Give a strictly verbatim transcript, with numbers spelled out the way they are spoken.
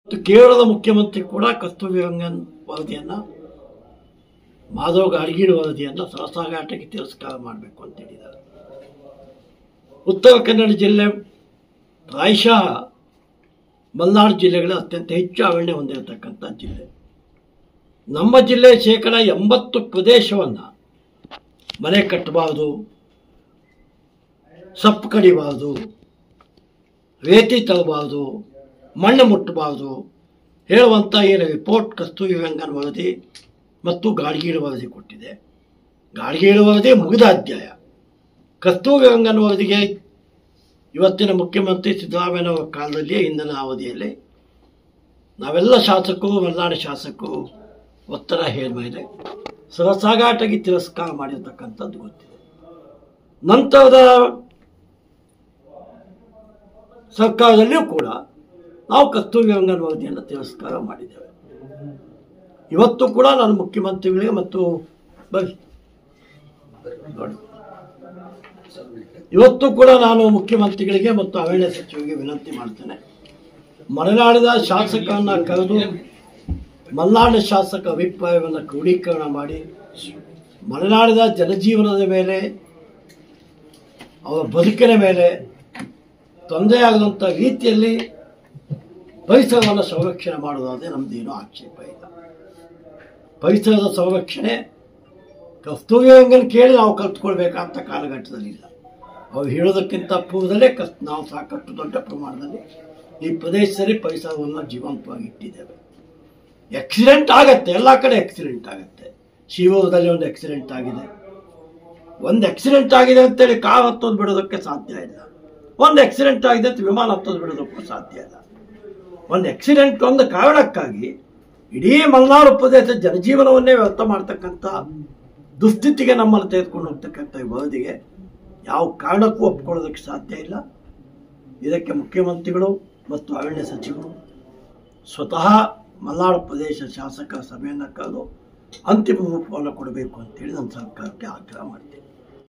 ಕೇರಳದ ಮುಖ್ಯಮಂತ್ರಿ ಕೂಡ ಕಸ್ತೂರಿ ರಂಗನ್ ವರದಿಯನ್ನು, ಮಾಧವ್ ಗಾಡ್ಗೀಳ್ ವರದಿಯನ್ನು ಸಾಸಾಗಾಟಕ್ಕೆ ತಿರಸ್ಕಾರ ಮಾಡಬೇಕು ಅಂತ ಹೇಳಿದ್ದಾರೆ. ಉತ್ತರ ಕನ್ನಡ ಜಿಲ್ಲೆ ಪ್ರಾಯಶಃ ಮಲೆನಾಡು ಜಿಲ್ಲೆಗಳ ಅತ್ಯಂತ ಹೆಚ್ಚು ಅರಣ್ಯ ಹೊಂದಿರತಕ್ಕಂಥ ಜಿಲ್ಲೆ. ನಮ್ಮ ಜಿಲ್ಲೆ ಶೇಕಡ ಎಂಬತ್ತು ಪ್ರದೇಶವನ್ನು ಮನೆ ಕಟ್ಟಬಾರ್ದು, ಸೊಪ್ಪು ಕಡಿಬಾರ್ದು, ರೇತಿ ತರಬಾರ್ದು, ಮಣ್ಣು ಮುಟ್ಟಬಾರ್ದು ಹೇಳುವಂಥ ಏನು ರಿಪೋರ್ಟ್ ಕಸ್ತೂರಿ ರಂಗನ್ ವರದಿ ಮತ್ತು ಗಾಡ್ಗೀಳ್ ವರದಿ ಕೊಟ್ಟಿದೆ. ಗಾಡ್ಗೀಳ್ ವರದಿ ಮುಗಿದ ಅಧ್ಯಾಯ. ಕಸ್ತೂರಿ ರಂಗನ್ ವರದಿಗೆ ಇವತ್ತಿನ ಮುಖ್ಯಮಂತ್ರಿ ಸಿದ್ದರಾಮಯ್ಯನವರ ಕಾಲದಲ್ಲಿ, ಹಿಂದಿನ ಅವಧಿಯಲ್ಲಿ ನಾವೆಲ್ಲ ಶಾಸಕರು, ಮಲೆನಾಡು ಶಾಸಕರು ಒತ್ತಡ ಹೇಳ ಮೇಲೆ ಸರಸಾಗಾಟಗಿ ತಿರಸ್ಕಾರ ಮಾಡಿರ್ತಕ್ಕಂಥದ್ದು ಗೊತ್ತಿದೆ. ನಂತರದ ಸರ್ಕಾರದಲ್ಲಿಯೂ ಕೂಡ ನಾವು ಕಸ್ತೂರಿ ರಂಗನ್ ವರದಿಯನ್ನು ತಿರಸ್ಕಾರ ಮಾಡಿದ್ದೇವೆ. ಇವತ್ತು ಕೂಡ ನಾನು ಮುಖ್ಯಮಂತ್ರಿಗಳಿಗೆ ಮತ್ತು ಬನ್ನಿ ನೋಡಿ ಇವತ್ತು ಕೂಡ ನಾನು ಮುಖ್ಯಮಂತ್ರಿಗಳಿಗೆ ಮತ್ತು ಅರಣ್ಯ ಸಚಿವರಿಗೆ ವಿನಂತಿ ಮಾಡ್ತೇನೆ. ಮಲೆನಾಡಿನ ಶಾಸಕರನ್ನು ಕರೆದು ಮಲೆನಾಡಿನ ಶಾಸಕ ಅಭಿಪ್ರಾಯವನ್ನು ಕ್ರೋಢೀಕರಣ ಮಾಡಿ ಮಲೆನಾಡಿನ ಜನಜೀವನದ ಮೇಲೆ, ಅವರ ಬದುಕಿನ ಮೇಲೆ ತೊಂದರೆಯಾಗದಂಥ ರೀತಿಯಲ್ಲಿ ಪರಿಸರವನ್ನು ಸಂರಕ್ಷಣೆ ಮಾಡುವುದಾದರೆ ನಮ್ಮದೇನೂ ಆಕ್ಷೇಪ ಇಲ್ಲ. ಪರಿಸರದ ಸಂರಕ್ಷಣೆ ಕಸ್ತೂರಿ ರಂಗನ್ ಕೇಳಿ ನಾವು ಕಲ್ತ್ಕೊಳ್ಬೇಕಂತ ಕಾಲಘಟ್ಟದಲ್ಲಿಲ್ಲ. ಅವ್ರು ಹೇಳೋದಕ್ಕಿಂತ ಪೂರ್ವದಲ್ಲೇ ಕಸ್ ನಾವು ಸಾಕಷ್ಟು ದೊಡ್ಡ ಪ್ರಮಾಣದಲ್ಲಿ ಈ ಪ್ರದೇಶದಲ್ಲಿ ಪರಿಸರವನ್ನು ಜೀವಂತವಾಗಿ ಇಟ್ಟಿದ್ದೇವೆ. ಆಕ್ಸಿಡೆಂಟ್ ಆಗತ್ತೆ, ಎಲ್ಲ ಕಡೆ ಆಕ್ಸಿಡೆಂಟ್ ಆಗುತ್ತೆ. ಶಿವೂರದಲ್ಲಿ ಒಂದು ಆಕ್ಸಿಡೆಂಟ್ ಆಗಿದೆ. ಒಂದು ಆಕ್ಸಿಡೆಂಟ್ ಆಗಿದೆ ಅಂತೇಳಿ ಕಾರ್ ಹತ್ತೋದು ಬಿಡೋದಕ್ಕೆ ಸಾಧ್ಯ ಇಲ್ಲ. ಒಂದು ಆಕ್ಸಿಡೆಂಟ್ ಆಗಿದೆ ಅಂತ ವಿಮಾನ ಹತ್ತೋದು ಬಿಡೋದಕ್ಕೂ ಸಾಧ್ಯ ಇಲ್ಲ. ಒಂದು ಆಕ್ಸಿಡೆಂಟ್ ಒಂದು ಕಾರಣಕ್ಕಾಗಿ ಇಡೀ ಮಲೆನಾಡು ಪ್ರದೇಶದ ಜನಜೀವನವನ್ನೇ ವ್ಯರ್ಥ ಮಾಡ್ತಕ್ಕಂಥ ದುಸ್ಥಿತಿಗೆ ನಮ್ಮನ್ನು ತೆಗೆದುಕೊಂಡು ಹೋಗ್ತಕ್ಕಂಥ ಈ ವರದಿಗೆ ಯಾವ ಕಾರಣಕ್ಕೂ ಒಪ್ಕೊಳ್ಳೋದಕ್ಕೆ ಸಾಧ್ಯ ಇಲ್ಲ. ಇದಕ್ಕೆ ಮುಖ್ಯಮಂತ್ರಿಗಳು ಮತ್ತು ಅರಣ್ಯ ಸಚಿವರು ಸ್ವತಃ ಮಲೆನಾಡು ಪ್ರದೇಶ ಶಾಸಕರ ಸಭೆಯನ್ನು ಕರೆದು ಅಂತಿಮ ರೂಪವನ್ನು ಕೊಡಬೇಕು ಅಂತೇಳಿ ನನ್ನ ಸರ್ಕಾರಕ್ಕೆ ಆಗ್ರಹ ಮಾಡ್ತೀನಿ.